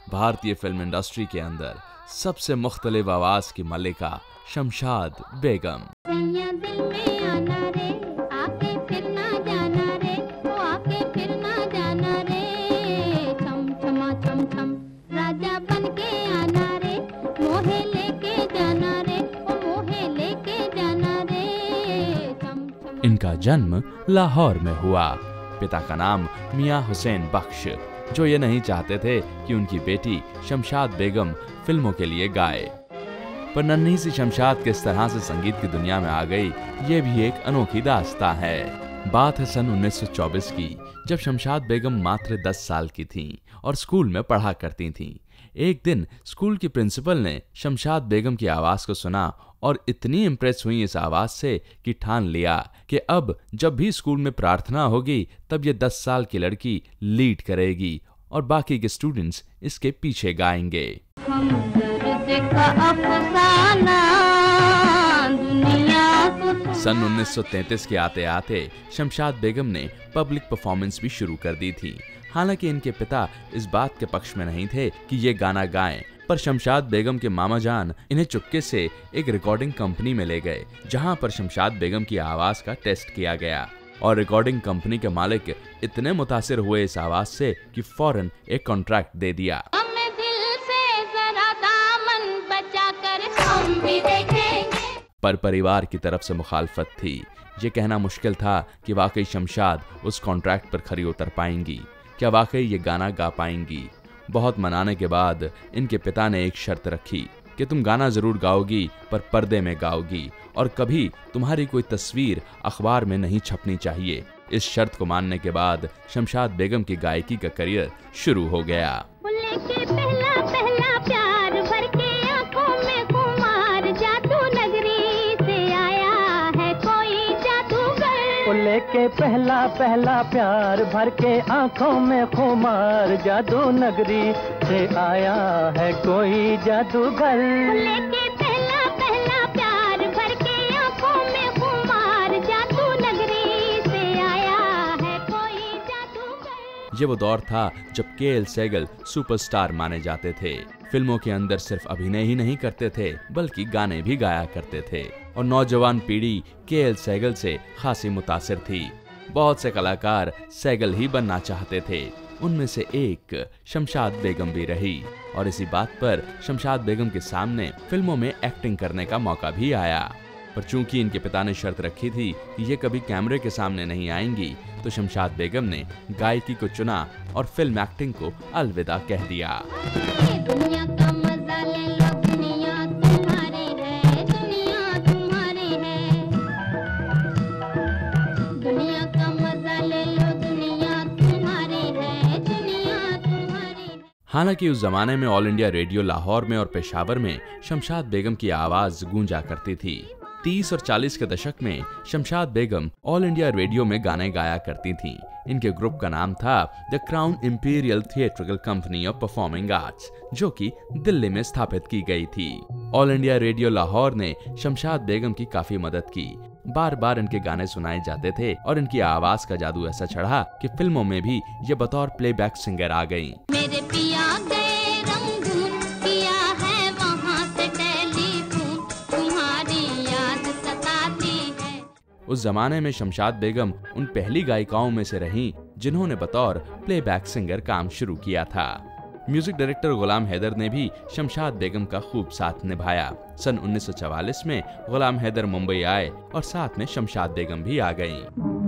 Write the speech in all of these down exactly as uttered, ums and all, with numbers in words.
भारतीय film industry के अंदर सबसे मुख्तलिफ आवाज की मल्लिका शमशाद बेगम। इनका जन्म लाहौर में हुआ। पिता का नाम मियां हुसैन बख्श, जो ये नहीं चाहते थे कि उनकी बेटी शमशाद बेगम फिल्मों के लिए गाए। पर नन्ही सी शमशाद किस तरह से संगीत की दुनिया में आ गई, ये भी एक अनोखी दास्तां है। बात है सन उन्नीस सौ चौबीस की, जब शमशाद बेगम मात्र दस साल की थीं और स्कूल में पढ़ा करती थीं। एक दिन स्कूल की प्रिंसिपल ने शमशाद बेगम की आवाज को सुना और इतनी इम्प्रेस हुई इस आवाज से कि ठान लिया कि अब जब भी स्कूल में प्रार्थना होगी तब ये दस साल की लड़की लीड करेगी और बाकी के स्टूडेंट्स इसके पीछे गाएंगे। सन उन्नीस सौ तैंतीस के आते आते शमशाद बेगम ने पब्लिक परफॉर्मेंस भी शुरू कर दी थी। हालांकि इनके पिता इस बात के पक्ष में नहीं थे कि ये गाना गाएं, पर शमशाद बेगम के मामा जान इन्हें चुपके से एक रिकॉर्डिंग कंपनी में ले गए, जहां पर शमशाद बेगम की आवाज का टेस्ट किया गया। और रिकॉर्डिंग कंपनी के मालिक इतने मुतासिर हुए इस आवाज से कि फौरन एक कॉन्ट्रैक्ट दे दिया। पर परिवार की तरफ से मुखालफत थी। ये कहना मुश्किल था कि वाकई शमशाद उस कॉन्ट्रैक्ट पर खरी उतर पाएंगी, क्या वाकई ये गाना गा पाएंगी। बहुत मनाने के बाद इनके पिता ने एक शर्त रखी कि तुम गाना जरूर गाओगी, पर पर्दे में गाओगी और कभी तुम्हारी कोई तस्वीर अखबार में नहीं छपनी चाहिए। इस शर्त को मानने के बाद शमशाद बेगम की गायकी का करियर शुरू हो गया। लेके पहला पहला प्यार भर के आंखों में खुमार, जादू नगरी से आया है कोई जादूगर। लेके पहला पहला प्यार भर के आंखों में खुमार, जादू नगरी से आया है कोई जादूगर। ये वो दौर था जब के एल सहगल सुपरस्टार माने जाते थे। फिल्मों के अंदर सिर्फ अभिनय ही नहीं करते थे बल्कि गाने भी गाया करते थे और नौजवान पीढ़ी के एल सहगल से खासी मुतासिर थी। बहुत से कलाकार सहगल ही बनना चाहते थे, उनमें से एक शमशाद बेगम भी रही। और इसी बात पर शमशाद बेगम के सामने फिल्मों में एक्टिंग करने का मौका भी आया। पर चूंकि इनके पिता ने शर्त रखी थी कि ये कभी कैमरे के सामने नहीं आएंगी, तो शमशाद बेगम ने गायकी को चुना और फिल्म एक्टिंग को अलविदा कह दिया। दुनिया का मजा ले लो, दुनिया तुम्हारी है, दुनिया तुम्हारी है। दुनिया का मजा ले लो, दुनिया तुम्हारी है, दुनिया तुम्हारी है। हालांकि उस जमाने में ऑल इंडिया रेडियो लाहौर में और पेशावर में शमशाद बेगम की आवाज गूंजा करती थी। तीस और चालीस के दशक में Shamshad Begum All India Radio में गाने गाया करती थीं। इनके ग्रुप का नाम था the crown imperial theatrical company of performing arts, जो कि दिल्ली में स्थापित की गई थी। ऑल इंडिया रेडियो लाहौर ने शमशाद बेगम की काफी मदद की। बार बार इनके गाने सुनाए जाते थे और इनकी आवाज का जादू ऐसा चढ़ा कि फिल्मों में भी ये बतौर प्लेबैक सिंगर आ गईं। मेरे पिया गए रंगून, किया है वहाँ से टेलीफोन, तुम्हारी याद सताती है। उस जमाने में शमशाद बेगम उन पहली गायिकाओं में से रहीं जिन्होंने बतौर प्लेबैक सिंगर काम शुरू किया था। म्यूजिक डायरेक्टर गुलाम हैदर ने भी शमशाद बेगम का खूब साथ निभाया। सन उन्नीस सौ चवालीस में गुलाम हैदर मुंबई आए और साथ में शमशाद बेगम भी आ गईं।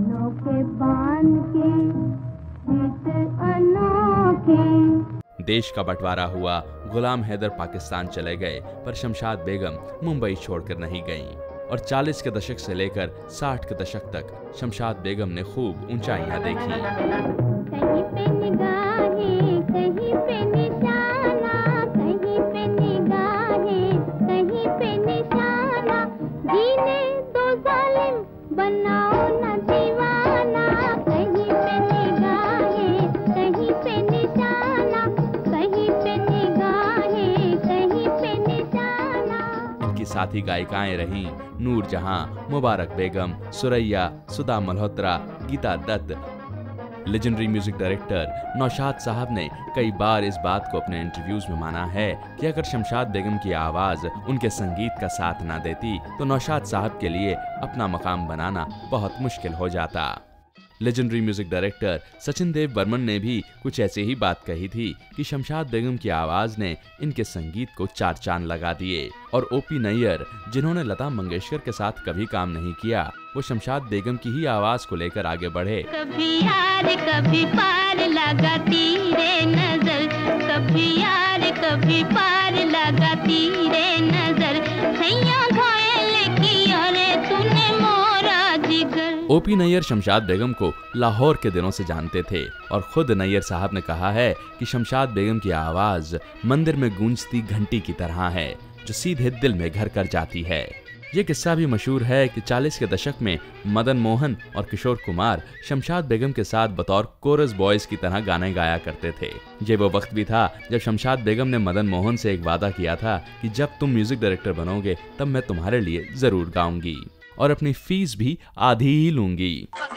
देश का बंटवारा हुआ, गुलाम हैदर पाकिस्तान चले गए, पर शमशाद बेगम मुंबई छोड़कर नहीं गईं और चालीस के दशक से लेकर साठ के दशक तक शमशाद बेगम ने खूब ऊंचाइयां देखी। कहीं पे निगाहें, कहीं पे निशाना, कहीं पे निगाहें, कहीं पे निशाना, जीने दो जालिम बनाओ न दीवाना। कहीं पे निगाहें, कहीं पे निशाना, कहीं पे निगाहें, कहीं पे निशाना। इनकी साथी गायिकाएं रहीं Noor Jehan, Mubarak Begum, Suraiya, Sudha Malhotra, Geeta Dutt, legendary music director Naushad Sahab ने कई बार इस बात को अपने इंटरव्यूज में माना है कि अगर शमशाद बेगम की आवाज उनके संगीत का साथ ना देती तो नौशाद साहब के लिए अपना मकाम बनाना बहुत मुश्किल हो जाता। Legendary music director Sachin Dev Burman ने भी कुछ ऐसे ही बात कही थी कि शमशाद बेगम की आवाज ने इनके संगीत को चार चांद लगा दिए। और ओपी नैयर, जिन्होंने लता मंगेशकर के साथ कभी काम नहीं किया, वो शमशाद बेगम की ही आवाज को लेकर आगे बढ़े। कभी यार कभी पार लगाती रे नजर, कभी यार कभी पार लगाती रे नजर, सैया घायल किया रे तूने मोरा जिगर। ओपी नैयर शमशाद बेगम को लाहौर के दिनों से जानते थे और खुद नैयर साहब ने कहा है कि शमशाद बेगम की आवाज मंदिर में गूंजती घंटी की तरह है जो सीधे दिल में घर कर जाती है। ये किस्सा भी मशहूर है कि चालीस के दशक में मदन मोहन और किशोर कुमार शमशाद बेगम के साथ बतौर कोरस बॉयज की तरह गाने गाया करते थे। ये वो वक्त भी था जब शमशाद बेगम ने मदन मोहन से एक वादा किया था कि जब तुम म्यूजिक डायरेक्टर बनोगे तब मैं तुम्हारे लिए जरूर गाऊंगी और अपनी फीस भी आधी ही लूंगी।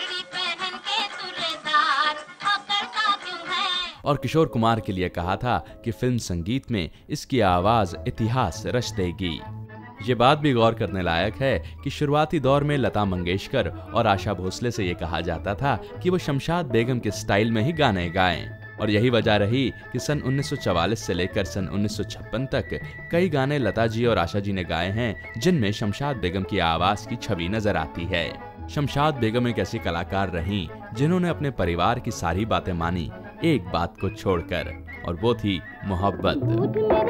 और किशोर कुमार के लिए कहा था कि फिल्म संगीत में इसकी आवाज इतिहास रच देगी। ये बात भी गौर करने लायक है कि शुरुआती दौर में लता मंगेशकर और आशा भोसले से ये कहा जाता था कि वो शमशाद बेगम के स्टाइल में ही गाने गाएं। और यही वजह रही कि सन उन्नीस सौ चवालीस से लेकर सन उन्नीस सौ छप्पन तक कई गाने लता जी और आशा जी ने गाए हैं जिनमें शमशाद बेगम की आवाज की छवि नजर आती है। शमशाद बेगम एक ऐसी कलाकार रहीं जिन्होंने अपने परिवार की सारी बातें मानी एक बात को छोड़कर, और वो थी मोहब्बत।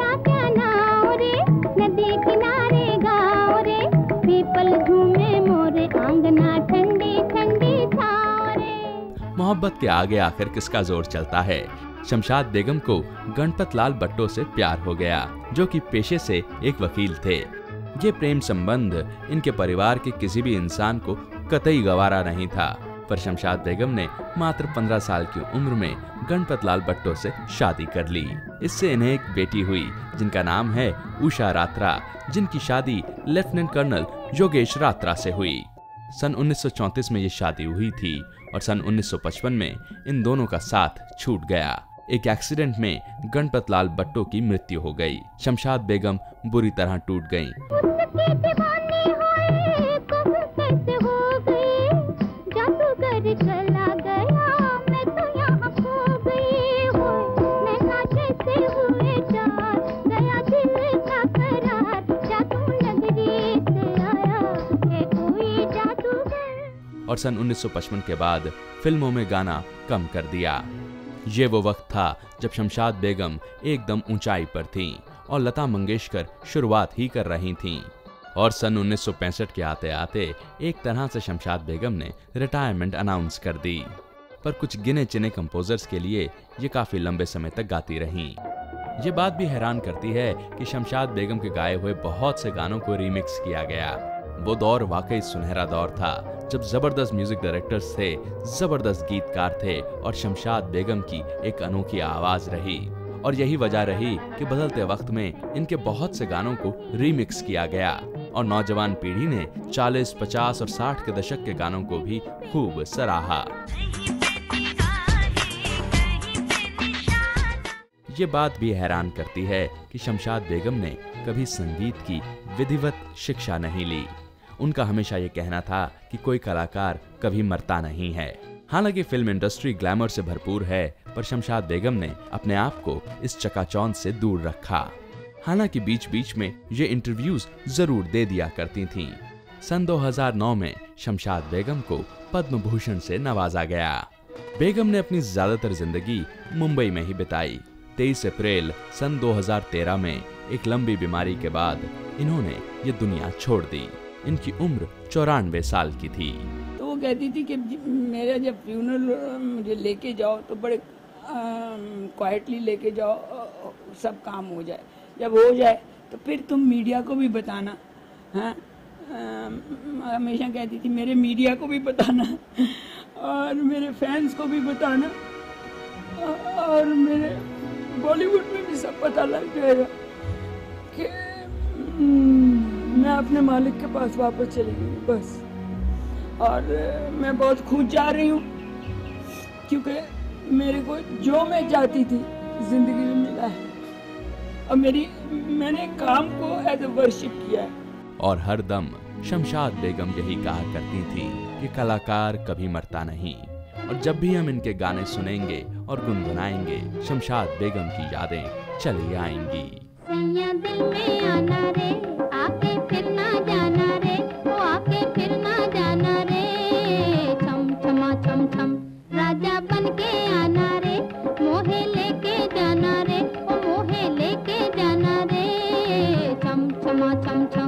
मोहब्बत के आगे आखिर किसका जोर चलता है। शमशाद बेगम को गणपत लाल बट्टो से प्यार हो गया जो कि पेशे से एक वकील थे। ये प्रेम संबंध इनके परिवार के किसी भी इंसान को कतई गवारा नहीं था, पर शमशाद बेगम ने मात्र पंद्रह साल की उम्र में गणपत लाल बट्टो से शादी कर ली। इससे इन्हें एक बेटी हुई जिनका नाम है उषा रात्रा, जिनकी शादी लेफ्टिनेंट कर्नल योगेश रात्रा से हुई। सन उन्नीस सौ चौंतीस में ये शादी हुई थी और सन उन्नीस सौ पचपन में इन दोनों का साथ छूट गया। एक एक्सीडेंट में गणपत लाल बट्टो की मृत्यु हो गई। शमशाद बेगम बुरी तरह टूट गईं। और सन उन्नीस सौ पचपन के बाद फिल्मों में गाना कम कर दिया। ये वो वक्त था जब शमशाद बेगम एकदम ऊंचाई पर थीं और लता मंगेशकर शुरुआत ही कर रही थीं। और सन उन्नीस सौ पैंसठ के आते आते एक तरह से शमशाद बेगम ने रिटायरमेंट अनाउंस कर दी। पर कुछ गिने चुने कंपोजर्स के लिए ये काफी लंबे समय तक गाती रहीं। ये बात भी हैरान करती है कि शमशाद बेगम के गाए हुए बहुत से गानों को रीमिक्स किया गया। वो दौर वाकई सुनहरा दौर था जब जबरदस्त म्यूजिक डायरेक्टर्स थे, जबरदस्त गीतकार थे और शमशाद बेगम की एक अनोखी आवाज रही। और यही वजह रही कि बदलते वक्त में इनके बहुत से गानों को रीमिक्स किया गया और नौजवान पीढ़ी ने चालीस, पचास और साठ के दशक के गानों को भी खूब सराहा। ये बात भी हैरान करती है कि शमशाद बेगम ने कभी संगीत की विधिवत शिक्षा नहीं ली। उनका हमेशा ये कहना था कि कोई कलाकार कभी मरता नहीं है। हालांकि फिल्म इंडस्ट्री ग्लैमर से भरपूर है, पर शमशाद बेगम ने अपने आप को इस चकाचौंध से दूर रखा। हालांकि बीच बीच में ये इंटरव्यूज जरूर दे दिया करती थीं। सन दो हज़ार नौ में शमशाद बेगम को पद्म भूषण से नवाजा गया। बेगम ने अपनी ज्यादातर जिंदगी मुंबई में ही बिताई। तेईस अप्रैल सन दो हज़ार तेरह में एक लंबी बीमारी के बाद इन्होंने ये दुनिया छोड़ दी। इनकी उम्र चौरानवे साल की थी। तो वो कहती थी कि मेरा जब फ्यूनरल मुझे लेके जाओ तो बड़े क्वाइटली लेके जाओ, सब काम हो जाए। जब हो जाए तो फिर तुम मीडिया को भी बताना। हाँ, हमेशा कहती थी मेरे मीडिया को भी बताना और मेरे फैंस को भी बताना और मेरे बॉलीवुड में भी सब पता लग जाएगा कि मैं अपने मालिक के पास वापस चली गई बस। और मैं बहुत खुद जा रही हूँ क्योंकि मेरे को जो मैं चाहती थी जिंदगी में मिला है, और मेरी मैंने काम को एज ए वर्शिप किया है। और हर दम शमशाद बेगम यही कहा करती थी कि कलाकार कभी मरता नहीं, और जब भी हम इनके गाने सुनेंगे और गुनगुनाएंगे, शमशाद बेगम की यादें चली आएंगी। सैया दिल में आना रे, आके फिर ना जाना रे, वो आके फिर ना जाना रे, छम छमा छम छम राजा बन के आना रे, मोहे लेके जाना रे, ओ मोहे लेके जाना रे, छम छमा छम छम।